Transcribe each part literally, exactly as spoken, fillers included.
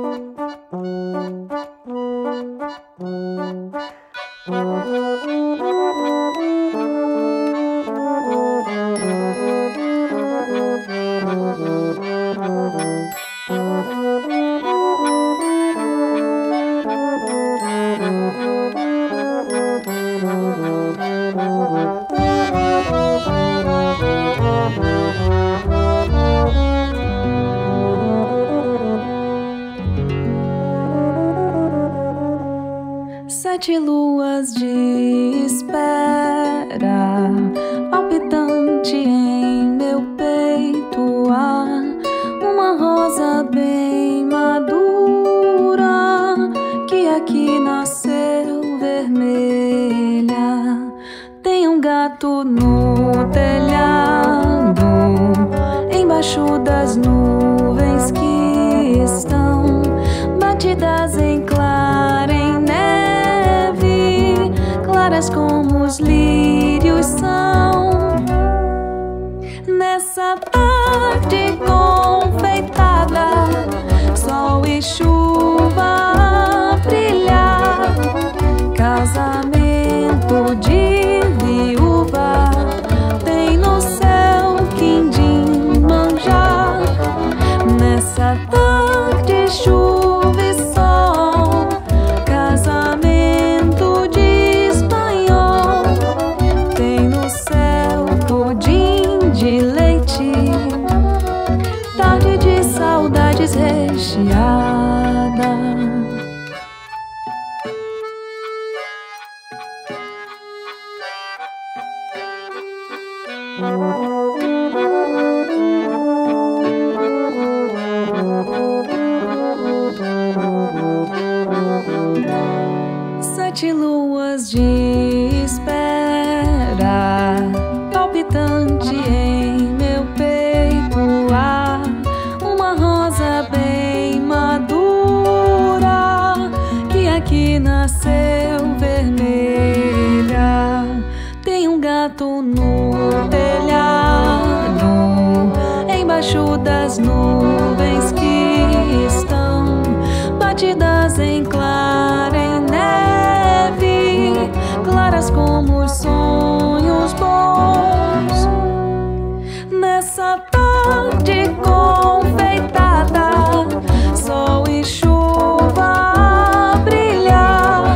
Sete luas de espera, palpitante em meu peito, há uma rosa bem madura que aqui nasceu vermelha. Tem um gato no telhado, embaixo das nuvens que estão batidas em clara em neve, claras como os lírios são. Nessa tarde confeitada, sol e chuva a brilhar, casamento de viúva tem no céu quindim manjar. Nessa tarde chuva e sol, casamento de espanhol, tem no céu pudim de leite, tarde de saudades recheada. Sete luas de espera, palpitante em meu peito, há uma rosa bem madura que aqui nasceu vermelha. Tem um gato no telhado, embaixo das nuvens que estão batidas em clara em neve, claras como os sonhos bons. Nessa tarde confeitada, sol e chuva a brilhar,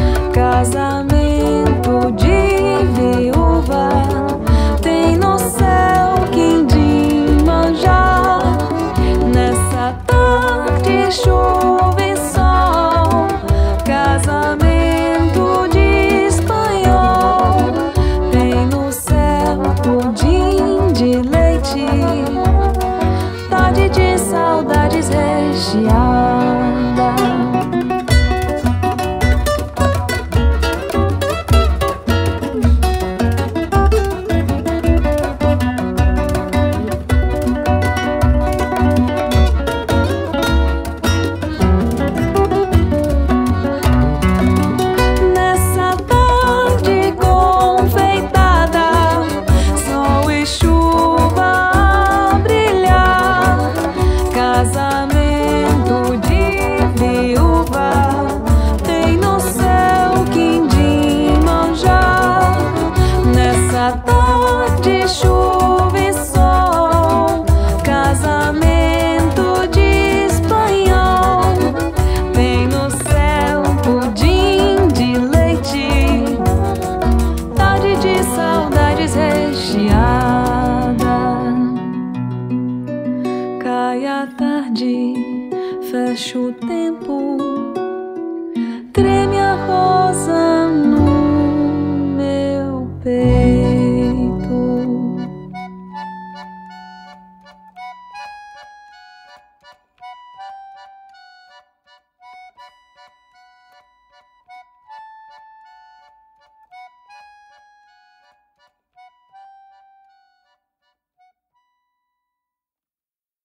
casamento de viúva tem no céu quindim manjar. Nessa tarde chuva e sol, casamento de espanhol, tem no céu pudim de leite, tarde de saudades recheada. Nessa tarde confeitada, sol e chuva a brilhar, casamento de viúva tem no céu quindim manjar. Nessa tarde chuva e sol, casamento de espanhol, tem no céu pudim de leite, tarde de saudades recheada. Cai a tarde, fecho o tempo